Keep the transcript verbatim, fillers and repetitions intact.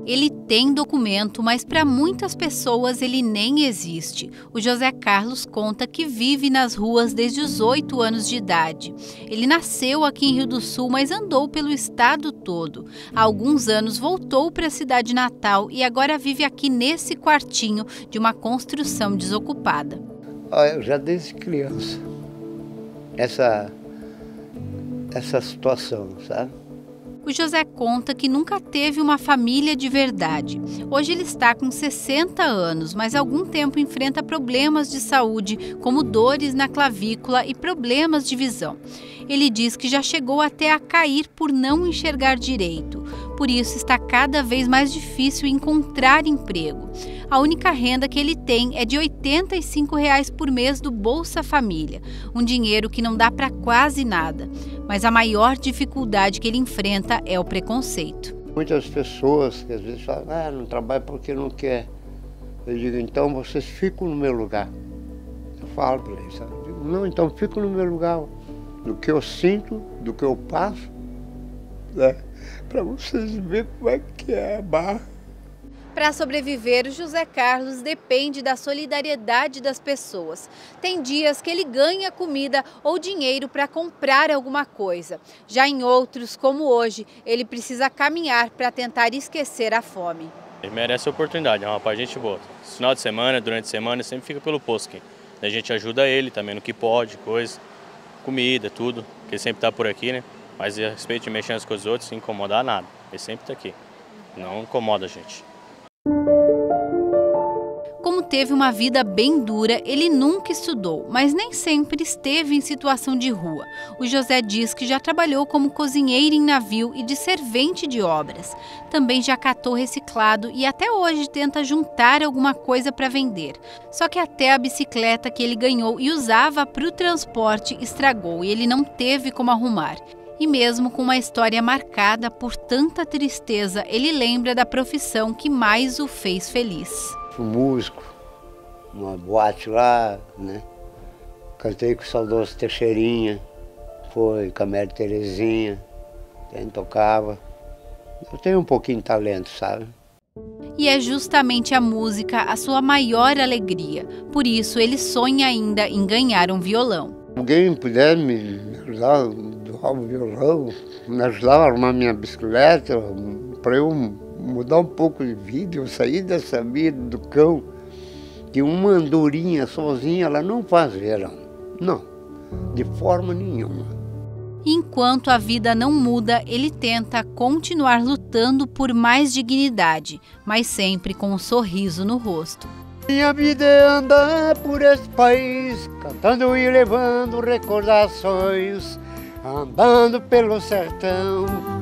Ele tem documento, mas para muitas pessoas ele nem existe. O José Carlos conta que vive nas ruas desde os oito anos de idade. Ele nasceu aqui em Rio do Sul, mas andou pelo estado todo. Há alguns anos voltou para a cidade natal e agora vive aqui nesse quartinho de uma construção desocupada. Ah, eu já desde criança, essa, essa situação, sabe? O José conta que nunca teve uma família de verdade. Hoje ele está com sessenta anos, mas há algum tempo enfrenta problemas de saúde, como dores na clavícula e problemas de visão. Ele diz que já chegou até a cair por não enxergar direito. Por isso está cada vez mais difícil encontrar emprego. A única renda que ele tem é de oitenta e cinco reais por mês do Bolsa Família, um dinheiro que não dá para quase nada. Mas a maior dificuldade que ele enfrenta é o preconceito. Muitas pessoas que às vezes falam, ah, não trabalha porque não quer. Eu digo, então vocês ficam no meu lugar. Eu falo para eles, sabe? Eu digo, não, então ficam no meu lugar. Do que eu sinto, do que eu passo, né? Para vocês verem como é que é a barra. Para sobreviver, o José Carlos depende da solidariedade das pessoas. Tem dias que ele ganha comida ou dinheiro para comprar alguma coisa. Já em outros, como hoje, ele precisa caminhar para tentar esquecer a fome. Ele merece a oportunidade, é uma rapaz gente boa. Final de semana, durante a semana, ele sempre fica pelo posto aqui. A gente ajuda ele também no que pode, coisa, comida, tudo, que ele sempre está por aqui, né? Mas a respeito de mexer com os outros, sem incomodar nada. Ele sempre está aqui, não incomoda a gente. Como teve uma vida bem dura, ele nunca estudou, mas nem sempre esteve em situação de rua. O José diz que já trabalhou como cozinheiro em navio e de servente de obras. Também já catou reciclado e até hoje tenta juntar alguma coisa para vender. Só que até a bicicleta que ele ganhou e usava para o transporte estragou e ele não teve como arrumar. E mesmo com uma história marcada por tanta tristeza, ele lembra da profissão que mais o fez feliz. Fui músico, uma boate lá, né? Cantei com o saudoso Teixeirinha, foi com a Mary Terezinha, quem tocava. Eu tenho um pouquinho de talento, sabe? E é justamente a música a sua maior alegria. Por isso ele sonha ainda em ganhar um violão. Alguém puder me ajudar a doar um violão, me ajudar a arrumar minha bicicleta, para eu mudar um pouco de vida, eu sair dessa vida do cão, que uma andorinha sozinha ela não faz verão, não, de forma nenhuma. Enquanto a vida não muda, ele tenta continuar lutando por mais dignidade, mas sempre com um sorriso no rosto. Minha vida é andar por esse país, cantando e levando recordações, andando pelo sertão.